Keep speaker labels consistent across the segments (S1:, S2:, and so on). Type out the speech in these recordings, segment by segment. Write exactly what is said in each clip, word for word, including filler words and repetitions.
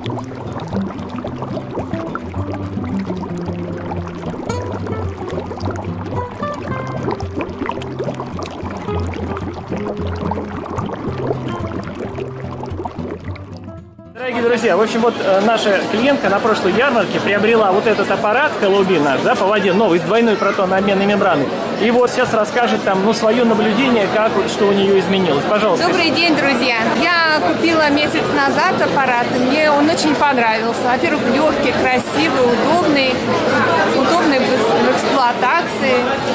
S1: Дорогие друзья, в общем, вот э, наша клиентка на прошлой ярмарке приобрела вот этот аппарат Hello-Bee наш, да, по воде, новый, с двойной протонно-обменной мембраной. И вот сейчас расскажет там, ну, свое наблюдение, как, что у нее изменилось. Пожалуйста.
S2: Добрый день, друзья. Я купила месяц назад аппарат, и мне он очень понравился. Во-первых, легкий, красивый, удобный, удобный в эксплуатации.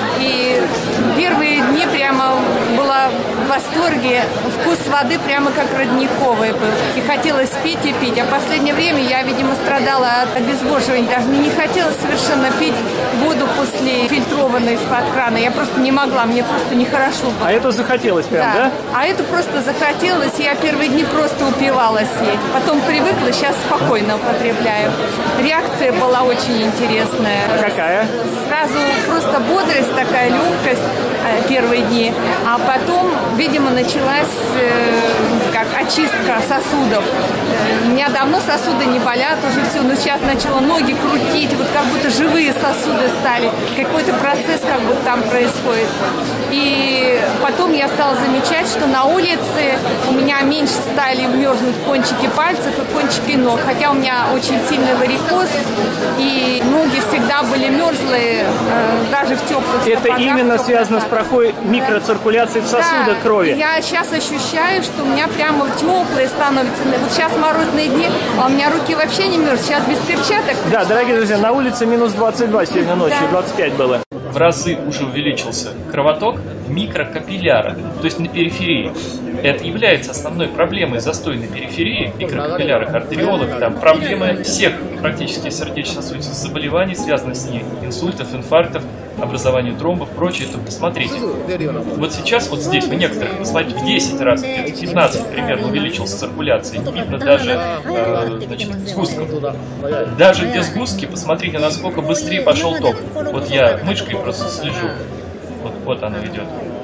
S2: И первые дни прямо была в восторге. Вкус воды прямо как родниковый был. И хотелось пить и пить. А в последнее время я, видимо, страдала от обезвоживания. Даже мне не хотелось совершенно пить воду после фильтрованной из-под крана. Я просто не могла, мне просто нехорошо было.
S1: А это захотелось прям, да?
S2: Да, а это просто захотелось. Я первые дни просто упивалась ей. Потом привыкла, сейчас спокойно употребляю. Реакция была очень интересная.
S1: Какая?
S2: Сразу просто бодрость, такая легкость первые дни. А потом, видимо, началась э, как очистка сосудов. У меня давно сосуды не болят уже все, но сейчас начала ноги крутить, вот как будто живые сосуды стали. Какой-то процесс как будто там происходит. И потом я стала замечать, что на улице у меня меньше стали мерзнуть кончики пальцев и кончики ног. Хотя у меня очень сильный варикоз, и ноги всегда были мерзлые, даже в теплых
S1: Это
S2: сапогах,
S1: именно связано с прохой микроциркуляции в сосудах
S2: да,
S1: крови.
S2: Я сейчас ощущаю, что у меня прямо теплые становятся. Вот сейчас морозные дни, а у меня руки вообще не мерзнут. Сейчас без перчаток.
S1: Да, дорогие друзья, на улице минус двадцать два сегодня ночью, да. двадцать пять было.
S3: В разы уже увеличился кровоток в микрокапиллярах, то есть на периферии. Это является основной проблемой застой на периферии, микрокапиллярах, артериолах, там проблемы всех практически сердечно-сосудистых заболеваний, связанных с ней, инсультов, инфарктов, образованию тромбов, прочее. То посмотрите, вот сейчас вот здесь, вы некоторых, посмотрите, в десять раз, где-то в пятнадцать примерно увеличилась циркуляция, не видно даже э, значит, сгустков. Даже без сгустки, посмотрите, насколько быстрее пошел ток. Вот я мышкой просто слежу, вот, вот оно идет.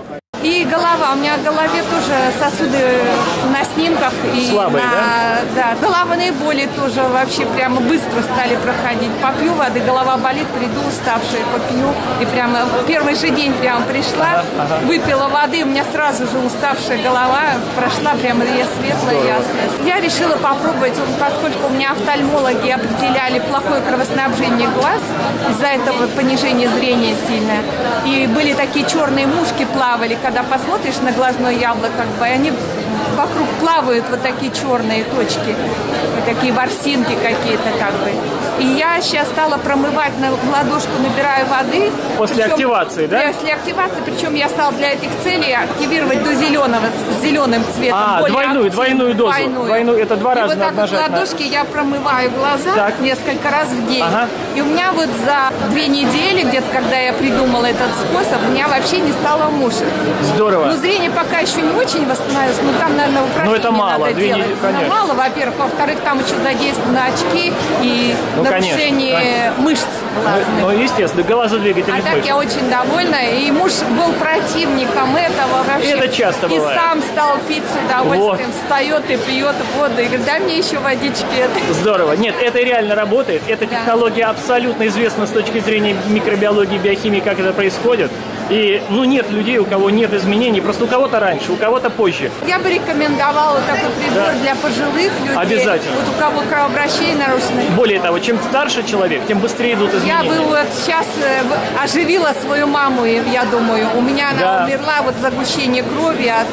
S2: И голова. У меня в голове тоже сосуды на снимках. И
S1: слабые,
S2: на, да? Да, головные боли тоже вообще прямо быстро стали проходить. Попью воды, голова болит, приду уставшая, попью. И прямо в первый же день прямо пришла, ага, ага. выпила воды, у меня сразу же уставшая голова прошла, прямо я светлая, ясная. Я решила попробовать, поскольку у меня офтальмологи определяли плохое кровоснабжение глаз, из-за этого понижение зрения сильное. И были такие черные мушки плавали, когда посмотришь на глазное яблоко, как бы, они вокруг плавают вот такие черные точки, вот такие ворсинки какие-то как бы. И я сейчас стала промывать на ладошку, набираю воды.
S1: После причем,
S2: активации, да? После активации, причем я стала для этих целей активировать до зеленого, с зеленым цветом.
S1: А, двойную, двойную дозу.
S2: Двойную.
S1: Двойную, это два
S2: и
S1: раза
S2: вот так вот
S1: нажать.
S2: ладошки я промываю глаза так. несколько раз в день.
S1: Ага.
S2: И у меня вот за две недели, где-то когда я придумала этот способ, у меня вообще не стало мушек.
S1: Здорово.
S2: Но зрение пока еще не очень восстановилось, но там, наверное, упражнения
S1: но это мало,
S2: надо
S1: две
S2: делать.
S1: недели, конечно.
S2: Но мало, во-первых. Во-вторых, там еще задействованы очки и
S1: ну,
S2: нарушение
S1: конечно.
S2: мышц глазных.
S1: Ну, естественно, глазодвигательных
S2: А так
S1: мышц.
S2: я очень довольна. И муж был противником этого вообще.
S1: Это часто
S2: и
S1: бывает.
S2: И сам стал пить с удовольствием.
S1: Вот.
S2: Встает и пьет воду. И говорит, дай мне еще водички.
S1: Здорово. Нет, это реально работает. Эта да. технология абсолютно известна с точки зрения микробиологии, биохимии, как это происходит. И, ну, нет людей, у кого нет изменений, просто у кого-то раньше, у кого-то позже.
S2: Я бы рекомендовала такой прибор да. для пожилых людей.
S1: Обязательно.
S2: Вот у кого кровообращение нарушено.
S1: Более того, чем старше человек, тем быстрее идут изменения.
S2: Я бы вот сейчас оживила свою маму, я думаю. У меня она да. умерла вот загущение крови от...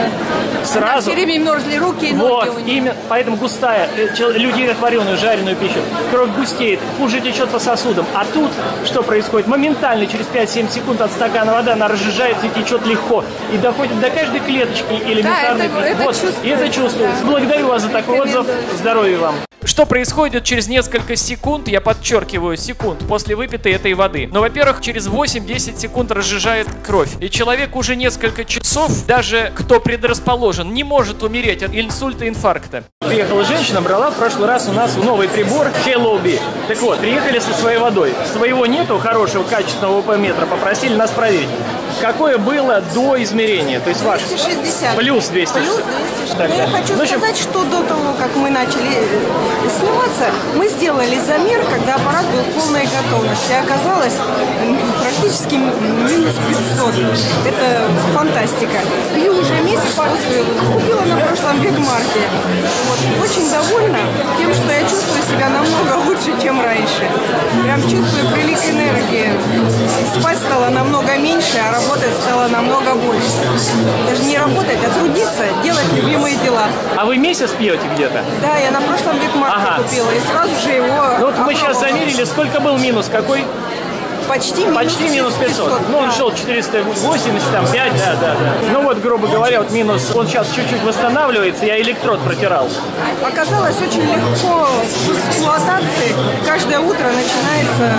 S1: Сразу.
S2: Все время мерзли руки и
S1: вот,
S2: ноги у нее.
S1: Именно, поэтому густая, люди едят вареную, жареную пищу, кровь густеет, хуже течет по сосудам. А тут что происходит? Моментально, через пять-семь секунд от стакана воды она разжижается и течет легко. И доходит до каждой клеточки элементарной.
S2: Да, это,
S1: вот,
S2: это
S1: и это чувствуется. Да. Благодарю вас за такой отзыв. Здоровья вам. Что происходит через несколько секунд, я подчеркиваю, секунд, после выпитой этой воды? Ну, во-первых, через восемь-десять секунд разжижает кровь. И человек уже несколько часов, даже кто предрасположен, не может умереть от инсульта, инфаркта. Приехала женщина, брала в прошлый раз у нас новый прибор Hello Bee. Так вот, приехали со своей водой. Своего нету, хорошего, качественного УП-метра, попросили нас проверить. Какое было до измерения? То есть ваш
S4: двести шестьдесят.
S1: Плюс двести шестьдесят.
S4: Плюс двести шестьдесят.
S1: Так,
S4: Но
S1: да.
S4: я хочу
S1: Ну,
S4: сказать, что до того, как мы начали сниматься, мы сделали замер, когда аппарат был в полной готовности. И оказалось практически минус пятьсот. Это фантастика. Пью уже месяц после, купила на прошлом Бигмарке. Вот. Очень довольна тем, что я чувствую себя намного лучше, чем раньше. Прям чувствую прилив энергии. Спать стало намного меньше, а работать стало намного больше. Даже не работать, а трудиться, делать любимые дела.
S1: А вы месяц пьете где-то?
S4: Да, я на прошлом Бигмарке
S1: Ага.
S4: купила и сразу же его
S1: Ну вот мы сейчас
S4: опробовала.
S1: замерили, сколько был минус, какой?
S4: Почти минус,
S1: Почти минус пятьсот. Ну, он
S4: да.
S1: шел четыреста восемьдесят, там, пять, да, да, да. Ну вот, грубо говоря, вот минус, он сейчас чуть-чуть восстанавливается, я электрод протирал.
S4: Оказалось очень легко в эксплуатации. Каждое утро начинается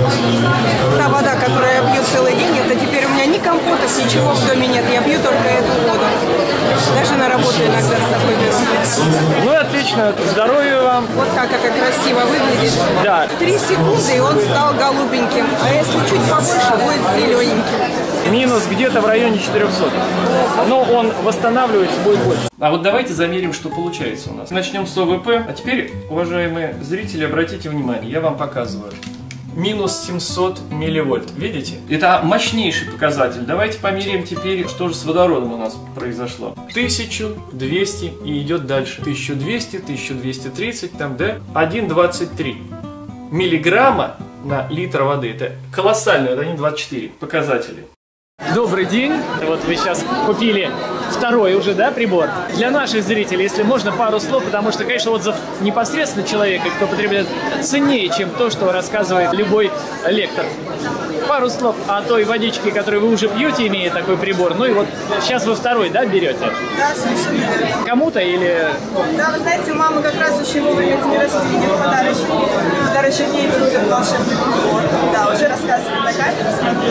S4: та вода, которую я пью целый день. Это теперь у меня ни компотов, ничего в доме нет. Я пью только эту воду. Даже на работу иногда с собой беру.
S1: Ну и отлично, здоровья вам.
S4: Вот как это красиво выглядит.
S1: Да.
S4: Три секунды, и он стал голубеньким. А если чуть побольше, будет зелененьким.
S1: Минус где-то в районе четырехсот. Но он восстанавливается, будет больше. А вот давайте замерим, что получается у нас. Начнем с ОВП. А теперь, уважаемые зрители, обратите внимание, я вам показываю. Минус семьсот милливольт. Видите? Это мощнейший показатель. Давайте померяем теперь, что же с водородом у нас произошло. тысяча двести и идет дальше. тысяча двести, тысяча двести тридцать, там, да? один целых двадцать три миллиграмма на литр воды. Это колоссально, это один целых двадцать четыре показатели. Добрый день. Вот вы сейчас купили второй уже, да, прибор. Для наших зрителей, если можно, пару слов, потому что, конечно, отзыв непосредственно человека, кто потребляет, ценнее, чем то, что рассказывает любой лектор. Пару слов о той водичке, которую вы уже пьете, имея такой прибор. Ну и вот сейчас вы второй, да, берете?
S4: Да, совершенно верно.
S1: Кому-то или...
S4: Да, вы знаете, у мамы как раз очень вовремя день рождения, подарочек. Подарочек ей берут этот волшебный прибор. Да, уже рассказывали на камере, смотрю.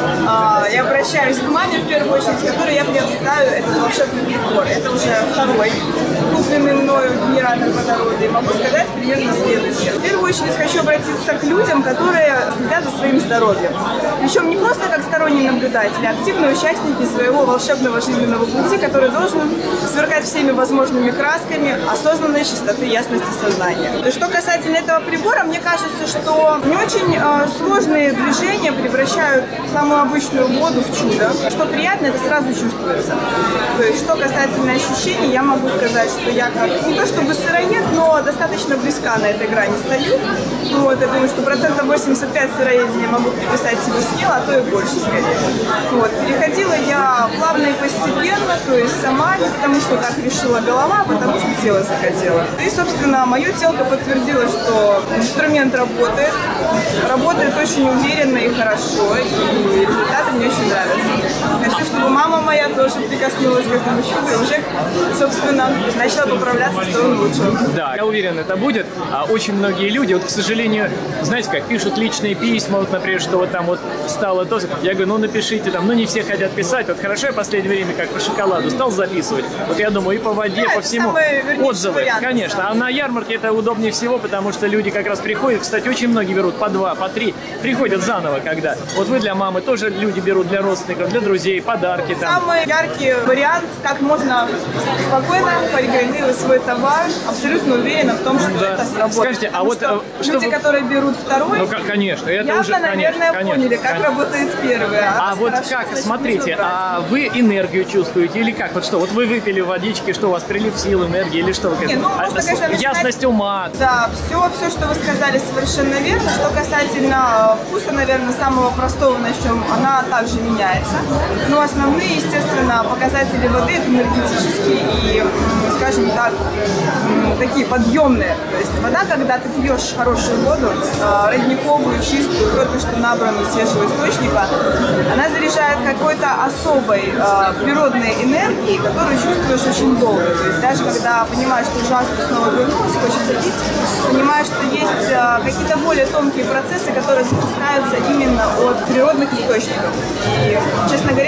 S4: А, я обращаюсь к маме, в первую очередь, с которой я приобретаю этот волшебный прибор. Это уже второй купленный мною генератор водорода. И могу сказать примерно следующее. В первую очередь хочу обратиться к людям, которые следят за своим здоровьем. Причем не просто как сторонние наблюдатели, а активные участники своего волшебного жизненного пути, который должен сверкать всеми возможными красками осознанной чистоты, ясности сознания. И что касательно этого прибора, мне кажется, что не очень э, сложные движения превращают самую обычную воду в чудо. Что приятно, это сразу чувствуется. То есть, что касательно ощущений, я могу сказать, что я как, не то чтобы сыроед, но достаточно близка на этой грани стою. Вот, я думаю, что процентов восемьдесят пять сыроедения могу приписать себе смело, а то и больше скорее. Вот, переходила я плавно и постепенно, то есть сама, не потому что так решила голова, а потому что тело захотело. И, собственно, мое телко подтвердило, что инструмент работает, работает очень уверенно и хорошо, и результаты мне очень нравятся. Хочу, чтобы мама моя тоже прикоснулась к этому чуду и уже, собственно, начала поправляться в сторону лучше.
S1: Да, я уверен, это будет. А очень многие люди, вот, к сожалению, знаете как, пишут личные письма, вот, например, что вот там вот стало то. Я говорю, ну напишите там, ну не все хотят писать. Вот хорошо, я в последнее время, как по шоколаду, стал записывать. Вот я думаю, и по воде,
S4: да,
S1: по всему. Отзывы,
S4: вариант,
S1: конечно. А на ярмарке это удобнее всего, потому что люди как раз приходят. Кстати, очень многие берут по два, по три. Приходят заново, когда. Вот вы для мамы тоже люди берут, для родственников, для друзей, подарки там.
S4: Самый яркий вариант, как можно спокойно порекомендовать свой товар, абсолютно уверена в том, что
S1: Да.
S4: это сработает.
S1: Скажите, а вот
S4: что
S1: что
S4: люди,
S1: вы...
S4: которые берут второй,
S1: Ну, конечно, это
S4: явно,
S1: уже,
S4: наверное,
S1: конечно,
S4: поняли,
S1: конечно,
S4: как
S1: конечно.
S4: работает первый.
S1: А
S4: раз
S1: вот
S4: хорошо,
S1: как,
S4: значит,
S1: смотрите,
S4: нужно брать.
S1: а вы энергию чувствуете или как? Вот что, вот вы выпили водички, что у вас прилив сил, энергии или что?
S4: Не, ну,
S1: а,
S4: можно, конечно, начинать-
S1: ясность ума.
S4: Да, все, все, что вы сказали, совершенно верно. Что касательно вкуса, наверное, самого простого начнем, она также меняется. Но основные, естественно, показатели воды это энергетические и, м, скажем так, м, такие подъемные. То есть вода, когда ты пьешь хорошую воду, э, родниковую, чистую, только что набранную из свежего источника, она заряжает какой-то особой э, природной энергией, которую чувствуешь очень долго. То есть даже когда понимаешь, что жажда снова вернулась, хочется пить, понимаешь, что есть э, какие-то более тонкие процессы, которые запускаются именно от природных источников. И, честно говоря,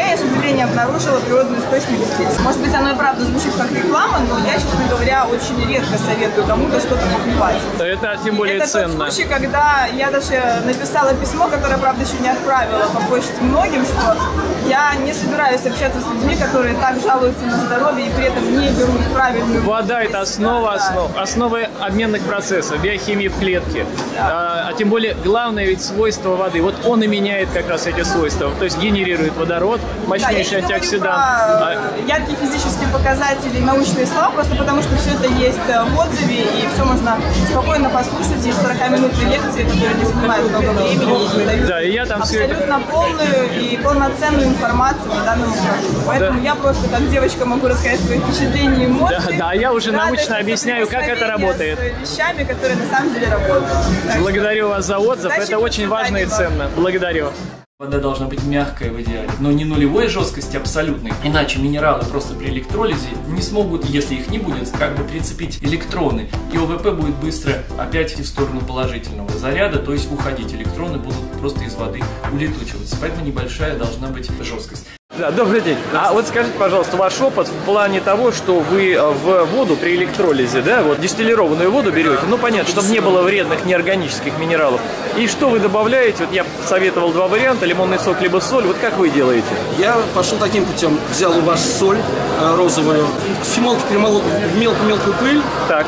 S4: я с удивлением обнаружила природный источник здесь. Может быть, оно и правда звучит как реклама, но я, честно говоря, очень редко советую кому-то что-то покупать.
S1: Это тем более
S4: это
S1: ценно.
S4: тот случай, когда я даже написала письмо, которое, правда, еще не отправила по почте многим, что я не собираюсь общаться с людьми, которые так жалуются на здоровье и при этом не берут правильную...
S1: Вода – это основа основ, основы обменных процессов, биохимии в клетке. Да. А, а тем более главное ведь свойство воды. Вот он и меняет как раз эти свойства. То есть генерирует водород, мощнейший
S4: да,
S1: антиоксидант.
S4: А... яркие физические показатели, научные слова, просто потому что все это есть в отзыве, и все можно спокойно послушать. Есть сорокаминутные лекции, которые не занимают много времени и дают
S1: да, и я там
S4: абсолютно все... полную и полноценную информацию по данному продукту. Поэтому да. я просто как девочка могу рассказать свои впечатления и эмоции.
S1: Да, да, я уже да, научно объясняю, как это работает.
S4: С вещами, которые на самом деле работают. Так
S1: Благодарю
S4: что...
S1: вас за отзыв, это очень важно и ценно. Благодарю.
S3: Вода должна быть мягкая в идеале, но не нулевой жесткости абсолютной. Иначе минералы просто при электролизе не смогут, если их не будет, как бы прицепить электроны. И ОВП будет быстро опять идти в сторону положительного заряда, то есть уходить. Электроны будут просто из воды улетучиваться. Поэтому небольшая должна быть жесткость.
S1: Да, добрый день. А вот скажите, пожалуйста, ваш опыт в плане того, что вы в воду при электролизе, да, вот дистиллированную воду берете, ну понятно, чтобы не было вредных неорганических минералов. И что вы добавляете? Вот я советовал два варианта, лимонный сок либо соль. Вот как вы делаете?
S5: Я пошел таким путем. Взял у вас соль э, розовую, в фимолке перемолол в мелкую-мелкую пыль.
S1: Так.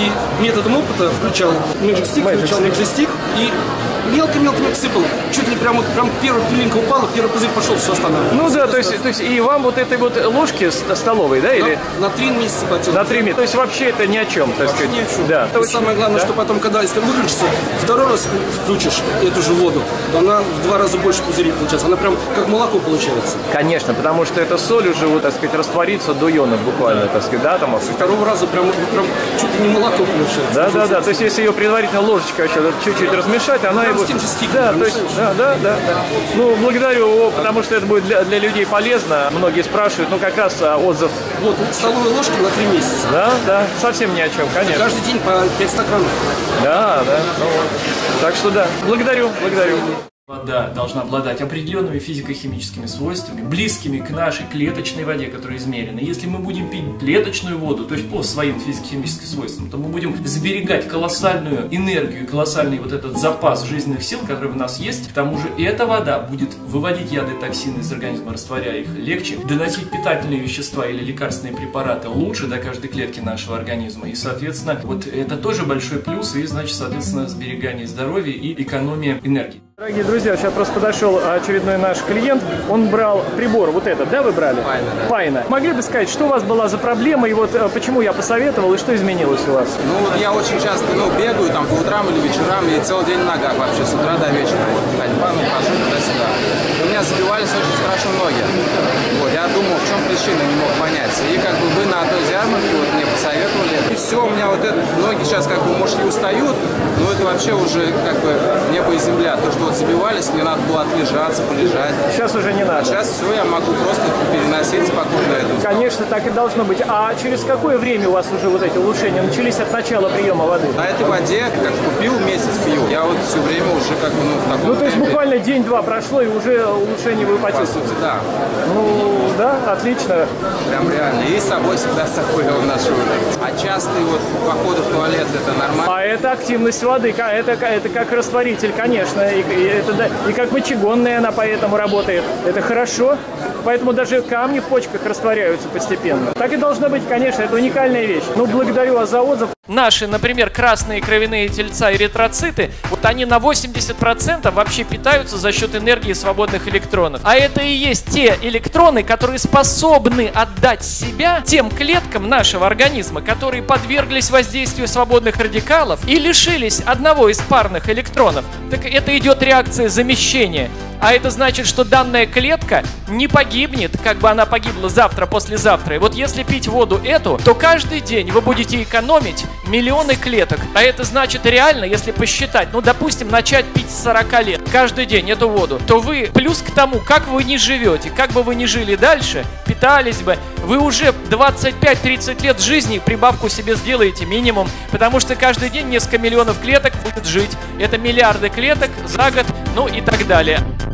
S5: И методом опыта включал Magic Stick, включал Magic Stick и мелко-мелко сыпал. Чуть ли прям, прям первая пылинка упала, первый пузырь пошел, все останавливалось.
S1: Ну да, то есть, то есть и вам вот этой вот ложки столовой, да, или?
S5: На, на три месяца хватило.
S1: На три месяца. То есть вообще это ни о чем, так сказать.
S5: Ни о чем.
S1: Да.
S5: И
S1: очень...
S5: самое главное, да? что потом, когда если выключится, второй раз включишь эту же воду, то она в два раза больше пузырей получается. Она прям как молоко получается.
S1: Конечно, потому что эта соль уже, вот, так сказать, растворится до ионов буквально, так сказать, да, там.
S5: Со второго раза прям, прям чуть ли не молоко получается.
S1: Да, да, да. То есть если ее предварительно ложечкой вообще чуть-чуть размешать, она его. Да, то есть, да, да, да, да. Ну, благодарю его, потому что это будет для, для людей полезно. Многие спрашивают, ну, как раз а, отзыв.
S5: Вот, столовая ложка на три месяца.
S1: Да, да, совсем ни о чем, конечно.
S5: Каждый день по пять стаканов.
S1: Да, да. Ну, вот. Так что да, благодарю, благодарю.
S3: Вода должна обладать определенными физико-химическими свойствами, близкими к нашей клеточной воде, которая измерена. Если мы будем пить клеточную воду, то есть по своим физико-химическим свойствам, то мы будем сберегать колоссальную энергию, колоссальный вот этот запас жизненных сил, который в нас есть. К тому же эта вода будет выводить яды и токсины из организма, растворяя их легче, доносить питательные вещества или лекарственные препараты лучше до каждой клетки нашего организма. И, соответственно, вот это тоже большой плюс, и, значит, соответственно, сберегание здоровья и экономия энергии.
S1: Дорогие друзья, сейчас просто подошел очередной наш клиент. Он брал прибор, вот этот, да, вы брали?
S6: Пайна, да.
S1: Пайна. Могли бы сказать, что у вас была за проблема, и вот почему я посоветовал, и что изменилось у вас?
S6: Ну, вот я очень часто, ну, бегаю там по утрам или вечерам, и целый день в ногах вообще, с утра до вечера. Вот, ходьба, ну, хожу туда-сюда. У меня забивались очень страшно ноги. Вот, я думал, в чем причина, не мог понять. И как бы вы на одной из ярмарки вот мне посоветовали. И все, у меня вот это, ноги сейчас как бы, может, и устают, но это вообще уже как бы небо и земля. То, что вот забивались, мне надо было отлежаться, полежать.
S1: Сейчас уже не надо.
S6: А сейчас все, я могу просто переносить спокойно это.
S1: Конечно, так и должно быть. А через какое время у вас уже вот эти улучшения начались от начала приема воды?
S6: На этой воде, как купил, месяц пью. Я вот все время уже как бы, ну, в таком
S1: Ну, то есть
S6: темпе.
S1: буквально день-два прошло, и уже улучшение вы почувствовали?
S6: По сути, да.
S1: Ну, да, отлично.
S6: Прям реально. И с собой всегда с собой его ношу. А частые вот походы в туалет, это нормально?
S1: А это активность воды, это, это как растворитель, конечно, и, и, это, да, и как мочегонная она поэтому работает. Это хорошо, поэтому даже камни в почках растворяются постепенно. Так и должно быть, конечно, это уникальная вещь. Ну, благодарю вас за отзыв. Наши, например, красные кровяные тельца, эритроциты, вот они на восемьдесят процентов вообще питаются за счет энергии свободных электронов. А это и есть те электроны, которые способны отдать себя тем клеткам нашего организма, которые подверглись воздействию свободных радикалов и лишились одного из парных электронов. Так это идет реакция замещения. А это значит, что данная клетка не погибнет, как бы она погибла завтра, послезавтра. И вот если пить воду эту, то каждый день вы будете экономить миллионы клеток. А это значит реально, если посчитать, ну, допустим, начать пить с сорока лет, каждый день эту воду, то вы, плюс к тому, как вы не живете, как бы вы ни жили дальше, питались бы, вы уже двадцать пять тридцать лет жизни прибавку себе сделаете минимум, потому что каждый день несколько миллионов клеток будет жить. Это миллиарды клеток за год, ну и так далее.